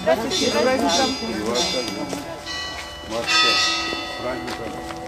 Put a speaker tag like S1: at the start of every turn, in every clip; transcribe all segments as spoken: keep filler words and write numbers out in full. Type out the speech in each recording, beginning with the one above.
S1: Здравствуйте, с праздником.
S2: Матушка, с праздником.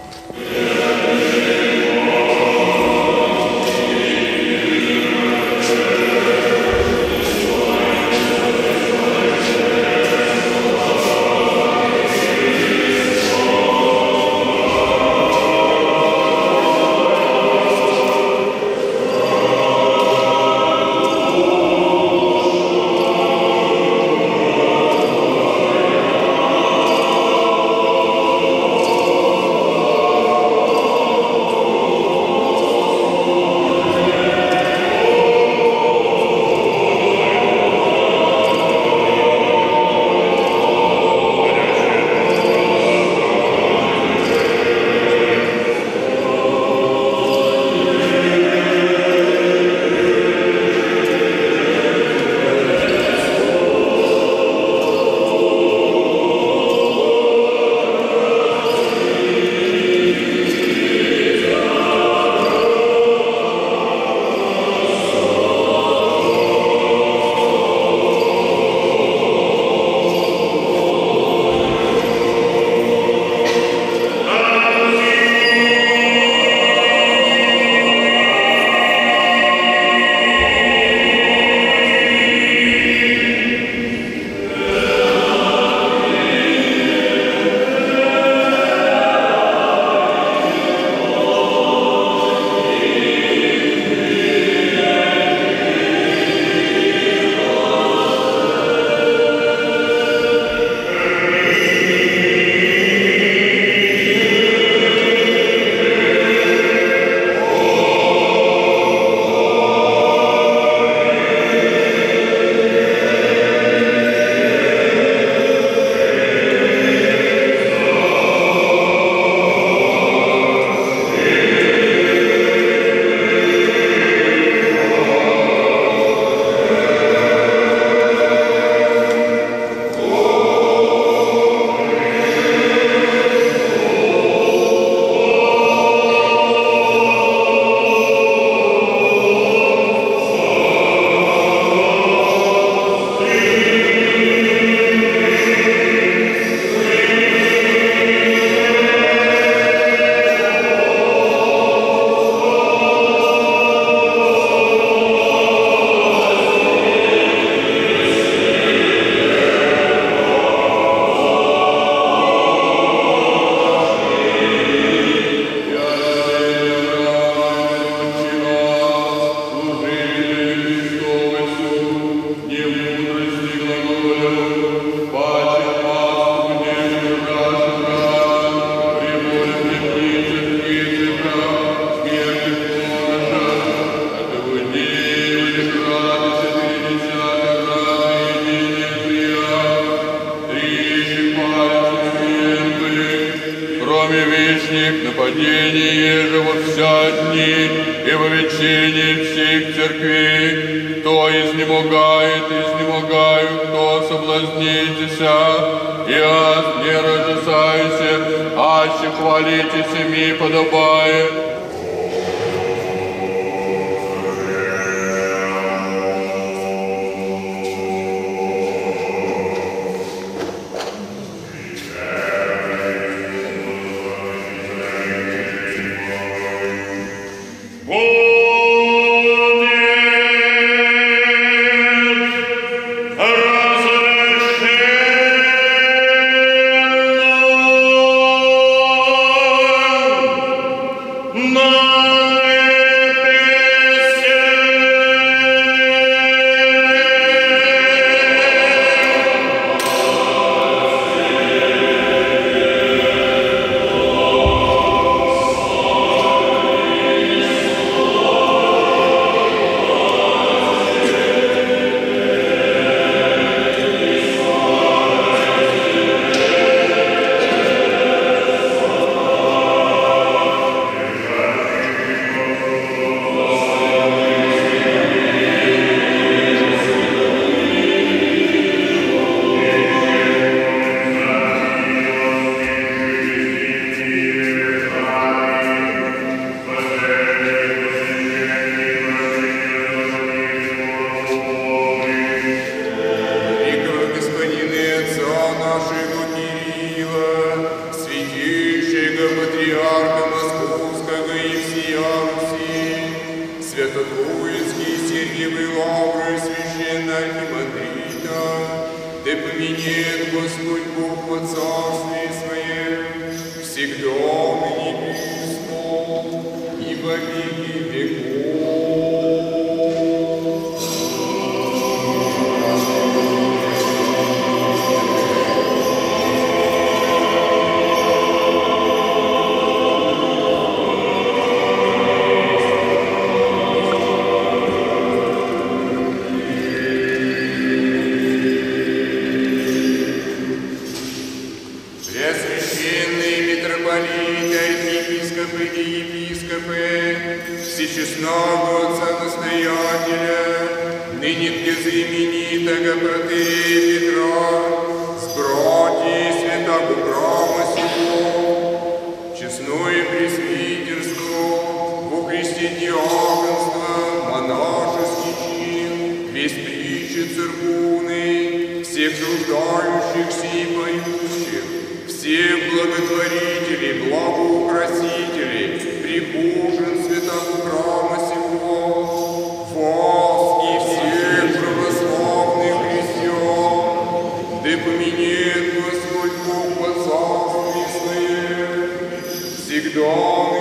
S3: нападение же во вся дни и во вечение всех церквей, кто изнемогает, изнемогаю, кто соблазнитеся, и аз не разжасайся, аще хвалитесь ми подобает.
S4: Thank
S1: под царствие Своем, всегда ныне и присно, и во веки веков. Преосвященные митрополиты, архиепископы и епископы, всечестного отца-настоятеля, ныне знаменитого протеерея Петра, с братьей святого храма сего, честное пресвитерство, во Христе диаконство, монашеский чин, весь притчи церковный, всех труждающихся и поющих, всех благотворителей, благоукрасителей, прихожан святого храма сего, вас и всех православных христиан, да поменет Господь Бог по царстве Своем, всегда